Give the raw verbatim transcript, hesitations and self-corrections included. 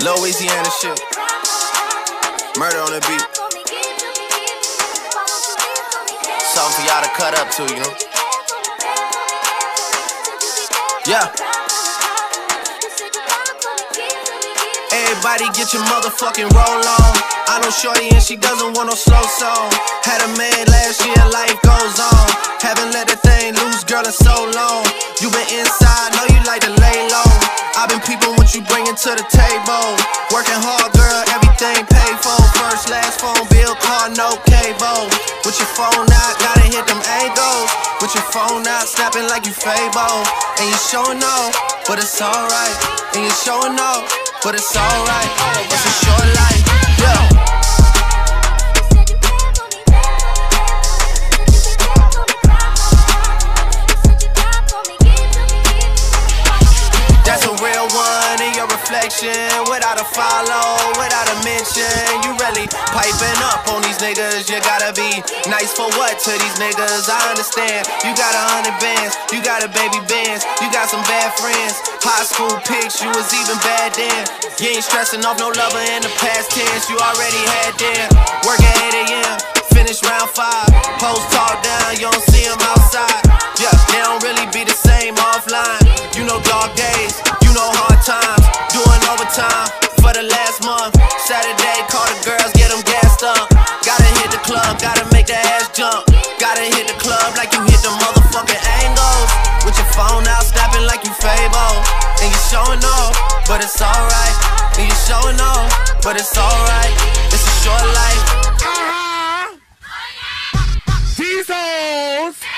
Louisiana shit. Murder on the beat. Something for y'all to cut up to, you know? Yeah. Everybody get your motherfucking roll on. I know shorty and she doesn't want no slow song. Had a man last year, life goes on. Haven't let the thing loose, girl, in so long. You been inside, know you like to lay low. I've been peeping what you bringing to the table. Working hard, girl, everything paid for. First, last phone bill, car, no cable. With your phone out, gotta hit them angles. With your phone out, snapping like you Fable. And you showing off, but it's alright. And you showing off, but it's alright. It's a short life, yeah. That's a real one in your reflection. Without a follow, without a mention. You really piping up on these niggas. You gotta be nice for what to these niggas? I understand. You got a hundred bands, you got a baby bands, you got some bad friends. High school pics, you was even bad then. You ain't stressing off no lover in the past tense. You already had them. Work at eight A M, finish round five. Post talk down, you don't see them outside. Yeah, they don't really be the same offline. You know dog days, you know hard times. Doing overtime for the last month. Saturday, call the girls, get them gassed up. Gotta hit the club, gotta make the ass jump. Gotta hit the club like you hit the motherfucking angles. With your phone out, snapping like you Fable. And you showing off, but it's alright. And you showing off, but it's alright. It's a short life. Jesus!